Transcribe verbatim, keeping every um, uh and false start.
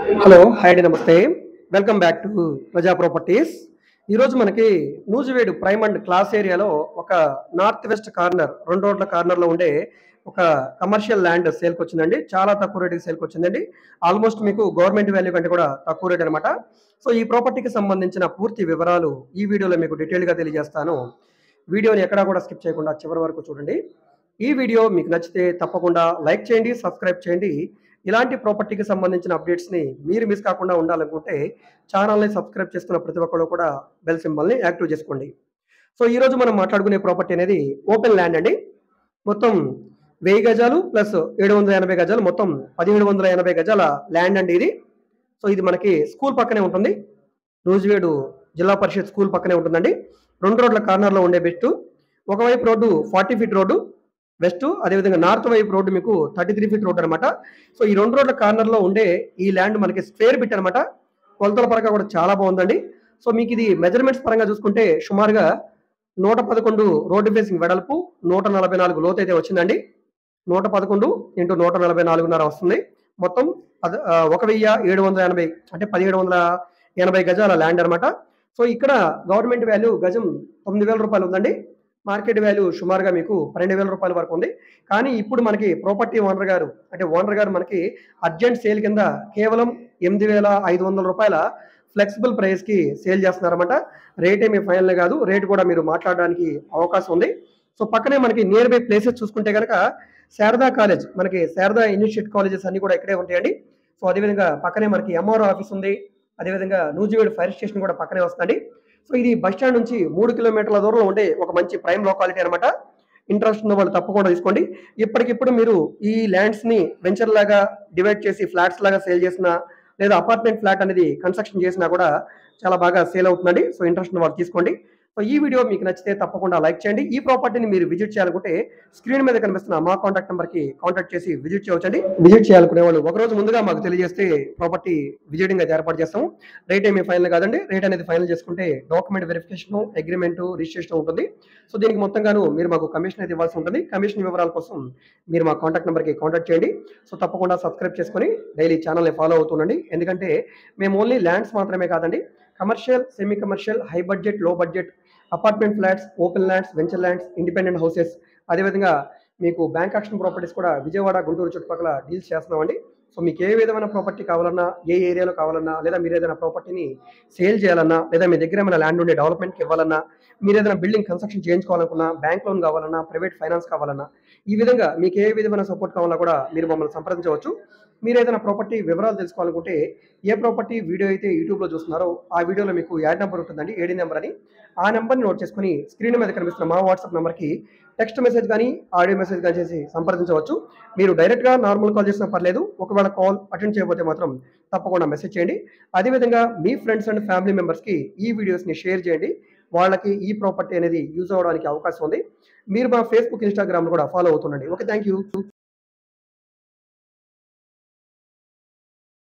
Hello hi అండి namaste welcome back to Praja properties. ఈరోజు మనకి నూజివేడు ప్రైమ్ అండ్ క్లాస్ ఏరియాలో ఒక నార్త్ వెస్ట్ కార్నర్ రెండు రోడ్ల కార్నర్లో ఉండే ఒక కమర్షియల్ ల్యాండ్ సేల్కి వచ్చిందండి. చాలా తక్కువ రేటుకి సేల్కి వచ్చిందండి. ఆల్మోస్ట్ మీకు గవర్నమెంట్ వాల్యూ కంటే కూడా తక్కువ రేట్ అనమాట. సో ఈ ప్రాపర్టీకి సంబంధించిన పూర్తి వివరాలు ఈ వీడియోలో మీకు డీటెయిల్గా తెలియజేస్తాను. వీడియోని ఎక్కడా కూడా స్కిప్ చేయకుండా చివరి వరకు చూడండి. ఈ వీడియో మీకు నచ్చితే తప్పకుండా లైక్ చేయండి, సబ్స్క్రైబ్ చేయండి. ఇలాంటి ప్రాపర్టీకి సంబంధించిన అప్డేట్స్ని మీరు మిస్ కాకుండా ఉండాలనుకుంటే ఛానల్ని సబ్స్క్రైబ్ చేసుకున్న ప్రతి ఒక్కరు కూడా బెల్ సింబల్ని యాక్టివ్ చేసుకోండి. సో ఈరోజు మనం మాట్లాడుకునే ప్రాపర్టీ అనేది ఓపెన్ ల్యాండ్ అండి. మొత్తం వెయ్యి గజాలు ప్లస్ ఏడు వందల ఎనభై గజాలు, మొత్తం పదిహేడు వందల ఎనభై గజాల ల్యాండ్ అండి ఇది. సో ఇది మనకి స్కూల్ పక్కనే ఉంటుంది. నూజివేడు జిల్లా పరిషత్ స్కూల్ పక్కనే ఉంటుందండి. రెండు రోడ్ల కార్నర్లో ఉండే బెస్ట్. ఒకవైపు road forty feet road west, అదేవిధంగా నార్త్ వైపు రోడ్డు మీకు థర్టీ త్రీ ఫీట్ రోడ్ అనమాట. సో ఈ రెండు రోడ్ల కార్నర్లో ఉండే ఈ ల్యాండ్ మనకి స్క్వేర్ బిట్ అనమాట. కొలతల పరంగా కూడా చాలా బాగుందండి. సో మీకు ఇది మెజర్మెంట్స్ పరంగా చూసుకుంటే సుమారుగా నూట పదకొండు రోడ్డు ఫేసింగ్ వెడల్పు, నూట నలభై నాలుగు లోతు అయితే వచ్చిందండి. నూట పదకొండు ఇంటూ నూట నలభై నాలుగున్నర వస్తుంది. మొత్తం పద ఒక వెయ్యి ఏడు వందల ఎనభై అంటే పదిహేడు వందల ఎనభై గజాల ల్యాండ్ అనమాట. సో ఇక్కడ గవర్నమెంట్ వాల్యూ గజం తొమ్మిది వేల రూపాయలు ఉందండి. మార్కెట్ వాల్యూ సుమారుగా మీకు పన్నెండు వేల రూపాయల వరకు ఉంది. కానీ ఇప్పుడు మనకి ప్రాపర్టీ ఓనర్ గారు అంటే ఓనర్ గారు మనకి అర్జెంట్ సేల్ కింద కేవలం ఎనిమిది వేల ఐదు వందల రూపాయల ఫ్లెక్సిబుల్ ప్రైస్కి సేల్ చేస్తున్నారన్నమాట. రేట్ ఏమీ ఫైనల్ కాదు, రేట్ కూడా మీరు మాట్లాడడానికి అవకాశం ఉంది. సో పక్కనే మనకి నియర్ బై ప్లేసెస్ చూసుకుంటే కనుక శారదా కాలేజ్, మనకి శారదా ఇన్స్టిట్యూట్ కాలేజెస్ అన్ని కూడా ఇక్కడే ఉంటాయండి. సో అదేవిధంగా పక్కనే మనకి ఎంఆర్ఓ ఆఫీస్ ఉంది. అదేవిధంగా నూజివేడు ఫైర్ స్టేషన్ కూడా పక్కనే వస్తుంది. సో ఇది బస్ స్టాండ్ నుంచి మూడు కిలోమీటర్ల దూరంలో ఉండే ఒక మంచి ప్రైమ్ లొకాలిటీ అనమాట. ఇంట్రెస్ట్ ఉన్న వాళ్ళు తప్పకుండా తీసుకోండి. ఇప్పటికిప్పుడు మీరు ఈ ల్యాండ్స్ ని వెంచర్ లాగా డివైడ్ చేసి ఫ్లాట్స్ లాగా సేల్ చేసినా, లేదా అపార్ట్మెంట్ ఫ్లాట్ అనేది కన్స్ట్రక్షన్ చేసినా కూడా చాలా బాగా సేల్ అవుతుందండి. సో ఇంట్రెస్ట్ ఉన్న వాళ్ళు తీసుకోండి. సో ఈ వీడియో మీకు నచ్చితే తప్పకుండా లైక్ చేయండి. ఈ ప్రాపర్టీని మీరు విజిట్ చేయాలనుకుంటే స్క్రీన్ మీద కనిపిస్తున్న మా కాంటాక్ట్ నెంబర్కి కాంటాక్ట్ చేసి విజిట్ చేయవచ్చండి. విజిట్ చేయాలనుకునే వాళ్ళు ఒక రోజు ముందుగా మాకు తెలియజేస్తే ప్రాపర్టీ విజిటింగ్ అయితే ఏర్పాటు చేస్తాము. రేట్ ఏమీ ఫైనల్ కాదండి. రేట్ అనేది ఫైనల్ చేసుకుంటే డాక్యుమెంట్ వెరిఫికేషన్, అగ్రిమెంట్, రిజిస్ట్రేషన్ ఉంటుంది. సో దీనికి మొత్తంగాను మీరు మాకు కమిషన్ అయితే ఇవ్వాల్సి ఉంటుంది. కమిషన్ వివరాల కోసం మీరు మా కాంటాక్ట్ నెంబర్కి కాంటాక్ట్ చేయండి. సో తప్పకుండా సబ్స్క్రైబ్ చేసుకొని డైలీ ఛానల్ని ఫాలో అవుతుండండి. ఎందుకంటే మేము ఓన్లీ ల్యాండ్స్ మాత్రమే కాదండి, commercial, semi commercial, high budget, low budget, apartment flats, open lands, venture lands, independent houses, అదేవిధంగా మీకు బ్యాంక్ ఆక్షన్ ప్రాపర్టీస్ కూడా విజయవాడ, గుంటూరు చుట్టుపక్కల డీల్స్ చేస్తున్నామండి. సో మీకు ఏ విధమైన ప్రాపర్టీ కావాలన్నా, ఏ ఏరియాలో కావాలన్నా, లేదా మీరు ఏదైనా ప్రాపర్టీని సేల్ చేయాలన్నా, లేదా మీ దగ్గర ఏమైనా ల్యాండ్ ఉండే డెవలప్మెంట్కి ఇవ్వాలన్నా, మీరు ఏదైనా బిల్డింగ్ కన్స్ట్రక్షన్ చేయించుకోవాలనుకున్నా, బ్యాంక్ లోన్ కావాలన్నా, ప్రైవేట్ ఫైనాన్స్ కావాలన్నా, ఈ విధంగా మీకు ఏ విధమైన సపోర్ట్ కావాలన్నా కూడా మీరు మమ్మల్ని సంప్రదించవచ్చు. మీరు ఏదైనా ప్రాపర్టీ వివరాలు తెలుసుకోవాలనుకుంటే, ఏ ప్రాపర్టీ వీడియో అయితే యూట్యూబ్లో చూస్తున్నారో ఆ వీడియోలో మీకు యాడ్ నెంబర్ ఉంటుందండి, ఏడీ నెంబర్ అని. ఆ నెంబర్ని నోట్ చేసుకుని స్క్రీన్ మీద కనిపిస్తున్న మా వాట్సాప్ నెంబర్కి టెక్స్ట్ మెసేజ్ కానీ ఆడియో మెసేజ్ కానీ చేసి సంప్రదించవచ్చు. మీరు డైరెక్ట్గా నార్మల్ కాల్ చేసినా పర్లేదు. ఒకవేళ కాల్ అటెండ్ చేయకపోతే మాత్రం తప్పకుండా మెసేజ్ చేయండి. అదేవిధంగా మీ ఫ్రెండ్స్ అండ్ ఫ్యామిలీ మెంబర్స్కి ఈ వీడియోస్ని షేర్ చేయండి. వాళ్ళకి ఈ ప్రాపర్టీ అనేది యూజ్ అవ్వడానికి అవకాశం ఉంది. మీరు మా ఫేస్బుక్, ఇన్స్టాగ్రామ్ కూడా ఫాలో అవుతుండండి. Okay, thank you.